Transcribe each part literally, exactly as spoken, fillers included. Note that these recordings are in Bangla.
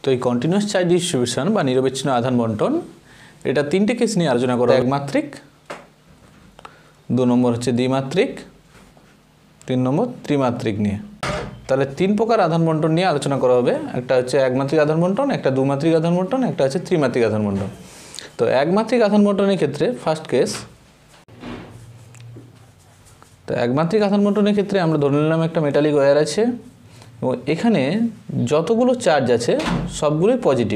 তো এই কন্টিনিউয়াস চার্জ ডিস্ট্রিবিউশন বা নিরবিচ্ছিন্ন আধান বন্টন এটা তিনটে কেস নিয়ে আলোচনা করা, একমাত্রিক, দু নম্বর হচ্ছে দ্বিমাত্রিক, তিন নম্বর ত্রিমাত্রিক নিয়ে। তাহলে তিন প্রকার আধান বন্টন নিয়ে আলোচনা করা হবে। একটা হচ্ছে একমাত্রিক আধান বন্টন, একটা দুমাত্রিক আধান বন্টন, একটা হচ্ছে ত্রিমাত্রিক আধান বন্টন। তো একমাত্রিক আধান বন্টনের ক্ষেত্রে ফার্স্ট কেস, তো একমাত্রিক আধান বন্টনের ক্ষেত্রে আমরা ধরে নিলাম একটা মেটালিক ওয়্যার আছে এবং এখানে যতগুলো চার্জ আছে সবগুলোই পজিটিভ।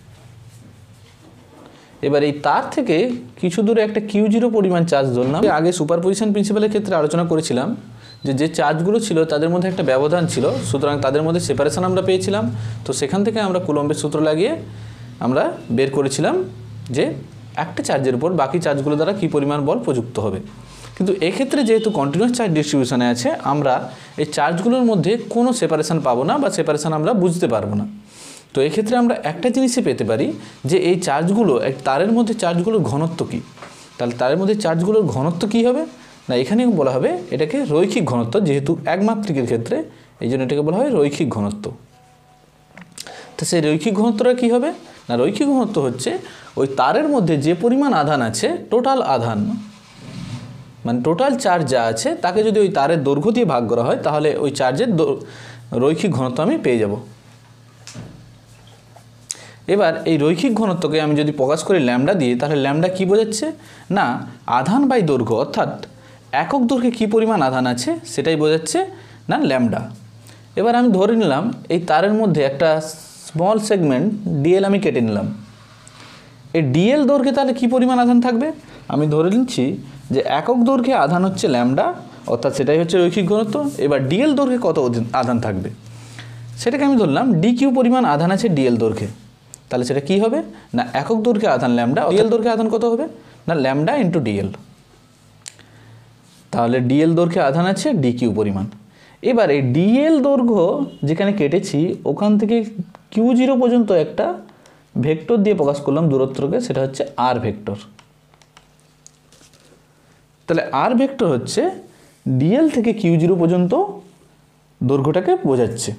এবার এই তার থেকে কিছু দূরে একটা কিউ জিরো পরিমাণ চার্জ ধরলাম। আগে সুপারপজিশন প্রিন্সিপালের ক্ষেত্রে আলোচনা করেছিলাম যে যে চার্জগুলো ছিল তাদের মধ্যে একটা ব্যবধান ছিল, সুতরাং তাদের মধ্যে সেপারেশন আমরা পেয়েছিলাম। তো সেখান থেকে আমরা কুলম্বের সূত্র লাগিয়ে আমরা বের করেছিলাম যে একটা চার্জের উপর বাকি চার্জগুলো দ্বারা কী পরিমাণ বল প্রযুক্ত হবে। কিন্তু এক্ষেত্রে যেহেতু কন্টিনিউয়াস চার্জ ডিস্ট্রিবিউশনে আছে, আমরা এই চার্জগুলোর মধ্যে কোনো সেপারেশন পাবো না বা সেপারেশন আমরা বুঝতে পারবো না। তো এক্ষেত্রে আমরা একটা জিনিসই পেতে পারি যে এই চার্জগুলো, এক তারের মধ্যে চার্জগুলোর ঘনত্ব কী। তাহলে তারের মধ্যে চার্জগুলোর ঘনত্ব কী হবে না, এখানে বলা হবে এটাকে রৈখিক ঘনত্ব, যেহেতু একমাত্রিকের ক্ষেত্রে এই জন্য এটাকে বলা হয় রৈখিক ঘনত্ব। তো সেই রৈখিক ঘনত্বটা কী হবে না, রৈখিক ঘনত্ব হচ্ছে ওই তারের মধ্যে যে পরিমাণ আধান আছে, টোটাল আধান মানে টোটাল চার্জ যা আছে তাকে যদি ওই তারের দৈর্ঘ্য দিয়ে ভাগ করা হয় তাহলে ওই চার্জের রৈখিক ঘনত্ব আমি পেয়ে যাব। এবার এই রৈখিক ঘনত্বকে আমি যদি প্রকাশ করি ল্যামডা দিয়ে, তাহলে ল্যামডা কী বোঝাচ্ছে না, আধান বাই দৈর্ঘ্য, অর্থাৎ একক দৈর্ঘ্যে কী পরিমাণ আধান আছে সেটাই বোঝাচ্ছে না ল্যামডা। এবার আমি ধরে নিলাম এই তারের মধ্যে একটা স্মল সেগমেন্ট ডিএল আমি কেটে নিলাম। এই ডিএল দৈর্ঘ্যে তাহলে কী পরিমাণ আধান থাকবে, আমি ধরে নিচ্ছি যে একক দৈর্ঘ্যে আধান হচ্ছে ল্যামডা, অর্থাৎ সেটাই হচ্ছে রৈখিক ঘনত্ব। এবার ডিএল দৈর্ঘ্যে কত আধান থাকবে সেটাকে আমি ধরলাম ডি কিউ পরিমাণ আধান আছে ডিএল দৈর্ঘ্যে। তাহলে সেটা কী হবে না, একক দৈর্ঘ্যে আধান ল্যামডা, ডিএল দৈর্ঘ্যে আধান কত হবে না ল্যামডা ইন্টু ডিএল। তাহলে ডিএল দৈর্ঘ্যে আধান আছে ডি কিউ পরিমাণ। এবার এই ডিএল দৈর্ঘ্য যেখানে কেটেছি ওখান থেকে কিউ জিরো পর্যন্ত একটা ভেক্টর দিয়ে প্রকাশ করলাম দূরত্বকে, সেটা হচ্ছে আর ভেক্টর। তাহলে আর ভেক্টর হচ্ছে ডিএল থেকে কিউ জিরো পর্যন্ত দৈর্ঘ্যটাকে বোঝাচ্ছে।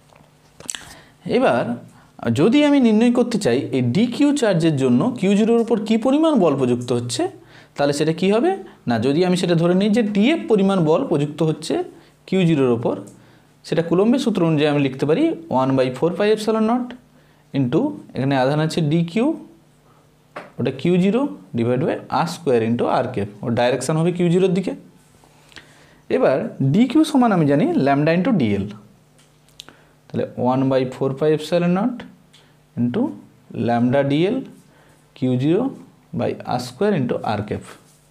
এবার যদি আমি নির্ণয় করতে চাই এই ডি কিউ চার্জের জন্য কিউ জিরোর উপর কী পরিমাণ বল প্রযুক্ত হচ্ছে, তাহলে সেটা কি হবে না, যদি আমি সেটা ধরে নিই যে ডিএফ পরিমাণ বল প্রযুক্ত হচ্ছে কিউ জিরোর ওপর, সেটা কুলম্বের সূত্র অনুযায়ী আমি লিখতে পারি one by four pi epsilon not into এখানে আধান আছে ডি কিউ, ওটা Q zero divide by R square into R cap, ওর ডাইরেকশান হবে কিউ জিরোর দিকে। এবার ডি কিউ সমান আমি জানি ল্যামডা ইন্টু ডিএল, তাহলে one by four pi epsilon not into lambda DL Q zero by R square into R cap.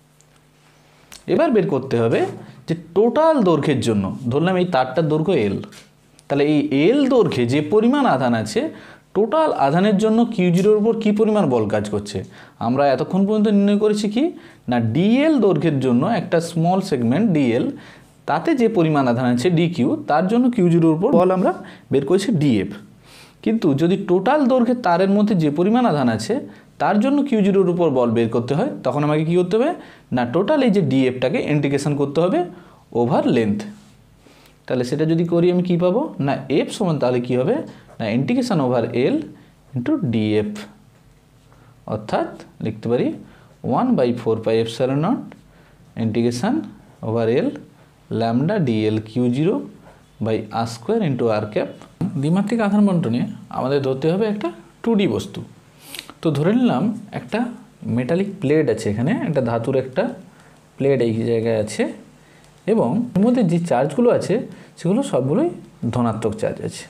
এবার বের করতে হবে যে টোটাল দৈর্ঘ্যের জন্য, ধরলাম এই তারটার দৈর্ঘ্য এল, তাহলে এই এল দৈর্ঘ্যে যে পরিমাণ আধান আছে টোটাল আধানের জন্য কিউ জিরোর উপর কী পরিমাণ বল কাজ করছে, আমরা এতক্ষণ পর্যন্ত নির্ণয় করেছি কি না ডিএল দৈর্ঘ্যের জন্য একটা স্মল সেগমেন্ট ডিএল, তাতে যে পরিমাণ আধান আছে ডি কিউ, তার জন্য কিউ জিরোর উপর বল আমরা বের করেছি ডিএফ। কিন্তু যদি টোটাল দৈর্ঘ্যের তারের মধ্যে যে পরিমাণ আধান আছে তার জন্য কিউ জিরোর উপর বল বের করতে হয়, তখন আমাকে কী করতে হবে না টোটাল এই যে ডিএফটাকে ইন্টিগ্রেশন করতে হবে ওভার লেন্থ। তাহলে সেটা যদি করি আমি কী পাবো না এফ সমান তাহলে কী হবে না integration over L into DF, অর্থাৎ লিখতে পারি one by four pi epsilon not integration over L lambda DL Q zero by R square into R cap. দ্বিমাত্রিক আধান বন্টনে আমাদের ধরতে হবে একটা টু ডি বস্তু। তো ধরে নিলাম একটা মেটালিক প্লেট আছে, এখানে একটা ধাতুর একটা প্লেট এই জায়গায় আছে এবং এর মধ্যে যে চার্জগুলো আছে সেগুলো সবগুলোই ধনাত্মক চার্জ আছে।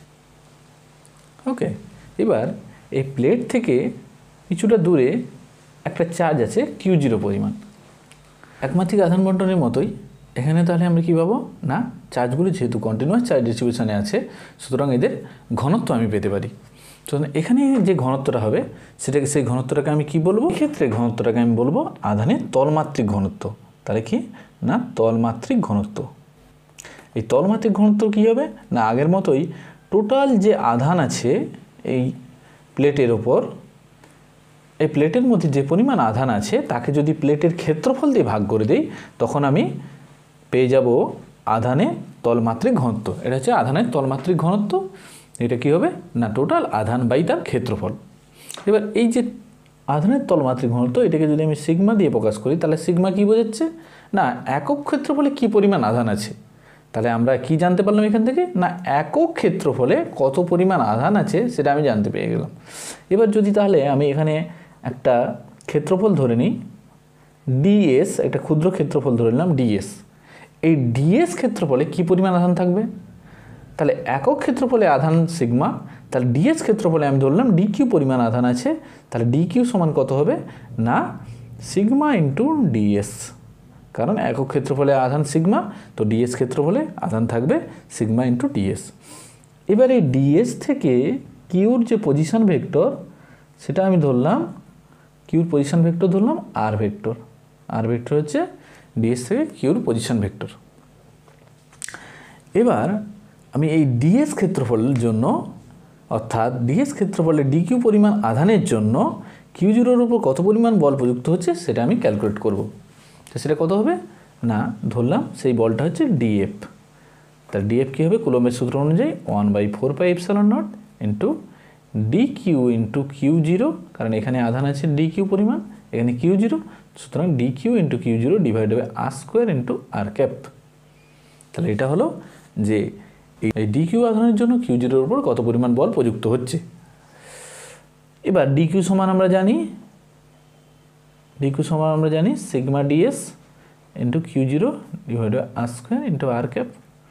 ওকে, এবার এই প্লেট থেকে কিছুটা দূরে একটা চার্জ আছে কিউ জিরো পরিমাণ। একমাত্রিক আধান বন্টনের মতোই এখানে তাহলে আমরা কী পাবো না চার্জগুলো যেহেতু কন্টিনিউয়াস চার্জ ডিস্ট্রিবিউশনে আছে, সুতরাং এদের ঘনত্ব আমি পেতে পারি। তো এখানে যে ঘনত্বটা হবে সেটাকে সেই ঘনত্বটাকে আমি কি বলবো, এক্ষেত্রে ঘনত্বটাকে আমি বলবো আধানের তলমাত্রিক ঘনত্ব। তাহলে কি না তলমাত্রিক ঘনত্ব। এই তলমাত্রিক ঘনত্ব কী হবে না আগের মতোই টোটাল যে আধান আছে এই প্লেটের ওপর, এই প্লেটের মধ্যে যে পরিমাণ আধান আছে তাকে যদি প্লেটের ক্ষেত্রফল দিয়ে ভাগ করে দিই তখন আমি পেয়ে যাব আধানের তলমাত্রিক ঘনত্ব। এটা হচ্ছে আধানের তলমাত্রিক ঘনত্ব। এটা কি হবে না টোটাল আধান বাই তার ক্ষেত্রফল। এবার এই যে আধানের তলমাত্রিক ঘনত্ব এটাকে যদি আমি সিগমা দিয়ে প্রকাশ করি তাহলে সিগমা কি বোঝাচ্ছে না একক ক্ষেত্রফলে কি পরিমাণ আধান আছে। তাহলে আমরা কি জানতে পারলাম এখান থেকে না একক ক্ষেত্রফলে কত পরিমাণ আধান আছে সেটা আমি জানতে পেরে গেলাম। এবার যদি তাহলে আমি এখানে একটা ক্ষেত্রফল ধরে নিই ডিএস, একটা ক্ষুদ্র ক্ষেত্রফল ধরে নিলাম ডিএস। এই ডিএস ক্ষেত্রফলে কি পরিমাণ আধান থাকবে, তাহলে একক ক্ষেত্রফলে আধান সিগমা, তাহলে ডিএস ক্ষেত্রফলে আমি ধরলাম ডিকিউ পরিমাণ আধান আছে, তাহলে ডিকিউ সমান কত হবে না সিগমা ইন্টু ডিএস, কারণ একক ক্ষেত্রফলে আধান সিগমা, তো ডিএস ক্ষেত্রফলে আধান থাকবে সিগমা ইন্টু ডিএস। এবার এই ডিএস থেকে কিউর যে পজিশন ভেক্টর সেটা আমি ধরলাম, কিউর পজিশন ভেক্টর ধরলাম আর ভেক্টর, আর ভেক্টর হচ্ছে ডিএস থেকে কিউর পজিশন ভেক্টর। এবার আমি এই ডিএস ক্ষেত্রফলের জন্য অর্থাৎ ডিএস ক্ষেত্রফলে ডিকিউ পরিমাণ আধানের জন্য কিউ জিরোর উপর কত পরিমাণ বল প্রযুক্ত হচ্ছে সেটা আমি ক্যালকুলেট করব। তো সেটা কত হবে না ধরলাম সেই বলটা হচ্ছে ডিএফ, তার ডিএফ কী হবে কুলম্বের সূত্র অনুযায়ী one by four pi epsilon not into D Q into Q zero, কারণ এখানে আধান আছে ডি কিউ পরিমাণ, এখানে কিউ জিরো, সুতরাং D Q into Q zero divide by R square into R cap. তাহলে এটা হলো যে এই ডি কিউ আধানের জন্য কিউ জিরোর উপর কত পরিমাণ বল প্রযুক্ত হচ্ছে। এবার ডি কিউ সমান আমরা জানি, ডি কিউ সমান আমরা জানি sigma DS into Q zero divide by R square into R cap.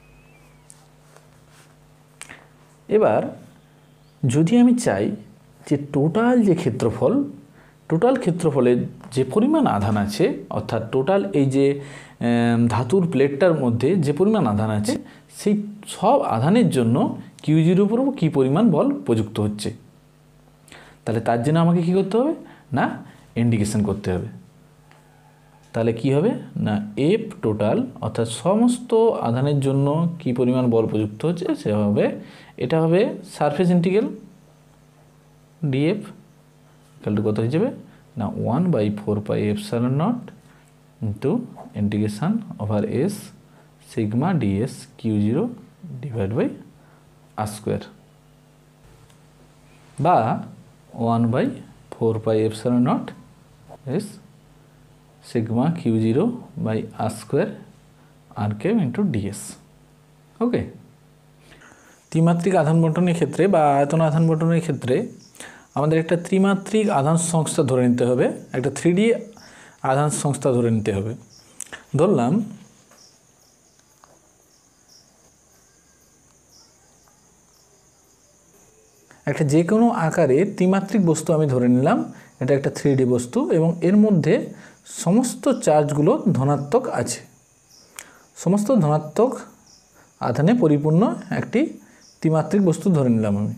এবার যদি আমি চাই যে টোটাল যে ক্ষেত্রফল, টোটাল ক্ষেত্রফলে যে পরিমাণ আধান আছে অর্থাৎ টোটাল এই যে ধাতুর প্লেটটার মধ্যে যে পরিমাণ আধান আছে সেই সব আধানের জন্য কিউ জিরোর উপর কী পরিমাণ বল প্রযুক্ত হচ্ছে, তাহলে তার জন্য আমাকে কী করতে হবে না ইন্ডিকেশন করতে হবে। তাহলে কি হবে না এফ টোটাল অর্থাৎ সমস্ত আধানের জন্য কি পরিমাণ বল প্রযুক্ত হচ্ছে সে হবে, এটা হবে surface integral DF equal to কত হয়ে যাবে না one by four pi epsilon not into integration over S sigma DS Q zero divide by R square, বা one by four pi epsilon not S sigma Q zero by R square R cap into DS. Okay, ত্রিমাত্রিক আধান বণ্টনের ক্ষেত্রে বা আয়তন আধান বণ্টনের ক্ষেত্রে আমাদের একটা ত্রিমাত্রিক আধান সংস্থা ধরে নিতে হবে, একটা থ্রি ডি আধান সংস্থা ধরে নিতে হবে। ধরলাম একটা যে কোনো আকারে ত্রিমাত্রিক বস্তু আমি ধরে নিলাম, এটা একটা থ্রি ডি বস্তু এবং এর মধ্যে সমস্ত চার্জগুলো ধনাত্মক আছে, সমস্ত ধনাত্মক আধানে পরিপূর্ণ একটি ত্রিমাত্রিক বস্তু ধরে নিলাম আমি।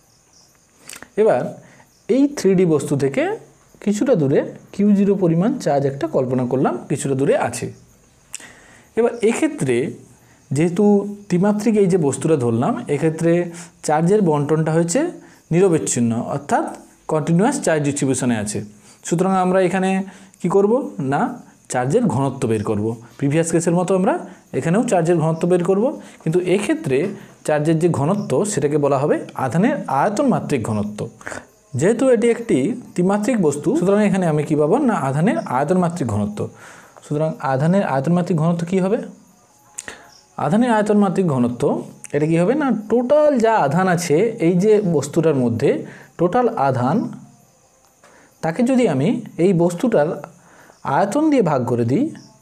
এবার এই থ্রি ডি বস্তু থেকে কিছুটা দূরে কিউ জিরো পরিমাণ চার্জ একটা কল্পনা করলাম কিছুটা দূরে আছে। এবার এক্ষেত্রে যেহেতু ত্রিমাত্রিক এই যে বস্তুটা ধরলাম এক্ষেত্রে চার্জের বন্টনটা হয়েছে নিরবচ্ছিন্ন অর্থাৎ কন্টিনিউয়াস চার্জ ডিস্ট্রিবিউশনে আছে, সুতরাং আমরা এখানে কি করব না চার্জের ঘনত্ব বের করব। প্রিভিয়াস কেসের মতো আমরা এখানেও চার্জের ঘনত্ব বের করব, কিন্তু এক্ষেত্রে চার্জের যে ঘনত্ব সেটাকে বলা হবে আধানের আয়তন মাত্রিক ঘনত্ব। যেহেতু এটি একটি ত্রিমাত্রিক বস্তু সুতরাং এখানে আমি কী পাবো না আধানের আয়তন মাত্রিক ঘনত্ব। সুতরাং আধানের আয়তন মাত্রিক ঘনত্ব কী হবে, আধানের আয়তন মাত্রিক ঘনত্ব এটা কী হবে না টোটাল যা আধান আছে এই যে বস্তুটার মধ্যে টোটাল আধান তাকে যদি আমি এই বস্তুটার আয়তন দিয়ে ভাগ করে দিই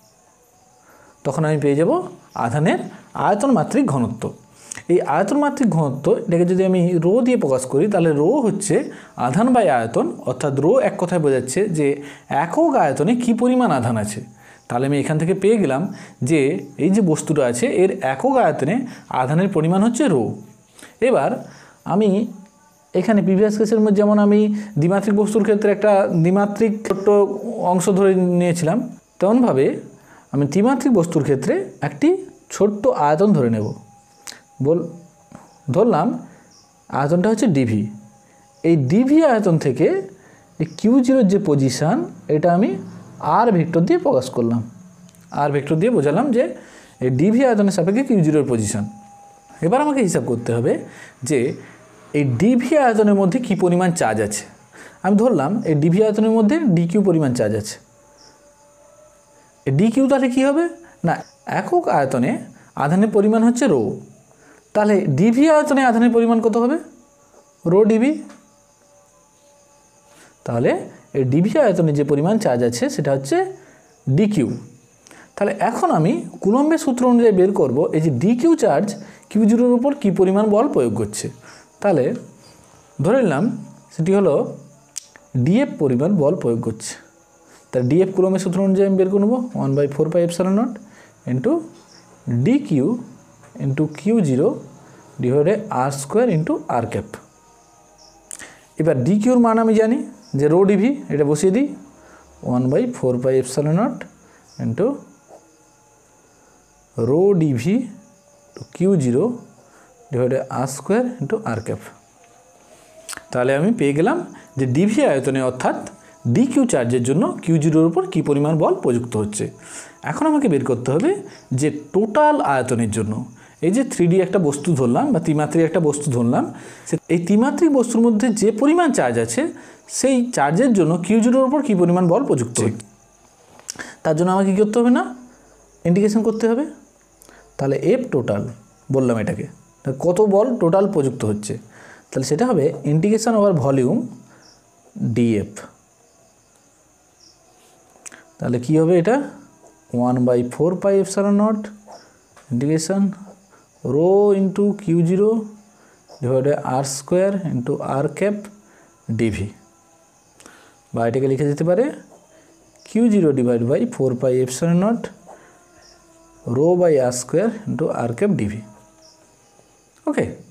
তখন আমি পেয়ে যাব আধানের আয়তন মাত্রিক ঘনত্ব। এই আয়তন মাত্রিক ঘনত্ব এটাকে যদি আমি রো দিয়ে প্রকাশ করি তাহলে রো হচ্ছে আধান বাই আয়তন, অর্থাৎ রো এক কথায় বোঝাচ্ছে যে একক আয়তনে কি পরিমাণ আধান আছে। তাহলে আমি এখান থেকে পেয়ে গেলাম যে এই যে বস্তুটা আছে এর একক আয়তনে আধানের পরিমাণ হচ্ছে রো। এবার আমি এখানে প্রিভিয়াস কেসের মধ্যে যেমন আমি দ্বিমাত্রিক বস্তুর ক্ষেত্রে একটা দ্বিমাত্রিক ছোট্ট অংশ ধরে নিয়েছিলাম, তেমনভাবে আমি ত্রিমাত্রিক বস্তুর ক্ষেত্রে একটি ছোট্ট আয়তন ধরে নেব। বল ধরলাম আয়তনটা হচ্ছে ডিভি। এই ডিভি আয়তন থেকে এই কিউ জিরোর যে পজিশান এটা আমি আর ভেক্টর দিয়ে প্রকাশ করলাম, আর ভেক্টর দিয়ে বোঝালাম যে এই ডিভি আয়তনের সাপেক্ষে কিউ জিরোর পজিশান। এবার আমাকে হিসাব করতে হবে যে এই ডিভি আয়তনের মধ্যে কি পরিমাণ চার্জ আছে। আমি ধরলাম এই ডিভি আয়তনের মধ্যে ডিকিউ পরিমাণ চার্জ আছে। এই ডিকিউ তাহলে কী হবে না, একক আয়তনে আধানের পরিমাণ হচ্ছে রো, তাহলে ডিভি আয়তনে আধানের পরিমাণ কত হবে, রো ডিভি। তাহলে এই ডিভি আয়তনে যে পরিমাণ চার্জ আছে সেটা হচ্ছে ডিকিউ। তাহলে এখন আমি কুলম্বের সূত্র অনুযায়ী বের করব এই যে ডিকিউ চার্জ কিউ জিরোর উপর কী পরিমাণ বল প্রয়োগ করছে। তাহলে ধরে নিলাম সেটি হলো ডিএফ পরিমাণ বল প্রয়োগ করছে। তাহলে ডিএফ কুলম্বের সূত্র অনুযায়ী আমি বের করব one by four pi epsilon not into D Q into Q zero divided R square into R cap. এবার ডি কিউর মান আমি জানি যে রো ডিভি, এটা বসিয়ে দিই one by four pi epsilon not into rho DV to Q zero divided R square into R cap. তাহলে আমি পেয়ে গেলাম যে ডিভি আয়তনে অর্থাৎ ডি কিউ চার্জের জন্য কিউ জিরোর উপর কী পরিমাণ বল প্রযুক্ত হচ্ছে। এখন আমাকে বের করতে হবে যে টোটাল আয়তনের জন্য এই যে থ্রি ডি একটা বস্তু ধরলাম বা ত্রিমাত্রিক একটা বস্তু ধরলাম, এই ত্রিমাত্রিক বস্তুর মধ্যে যে পরিমাণ চার্জ আছে সেই চার্জের জন্য কিউ জিরোর উপর কী পরিমাণ বল প্রযুক্ত হচ্ছে। তার জন্য আমাকে কী করতে হবে না, ইন্টিগ্রেশন করতে হবে। তাহলে এফ টোটাল বললাম এটাকে, কত বল টোটাল প্রযুক্ত হচ্ছে, তাহলে সেটা হবে ইন্টিগ্রেশন ওভার ভলিউম ডিএফ। তাহলে কী হবে এটা one by four pi epsilon not integration rho into Q zero divided R square into R cap DV, বা এটাকে লিখে যেতে পারে Q zero divide by four pi epsilon not rho by R square into R cap DV. Okay.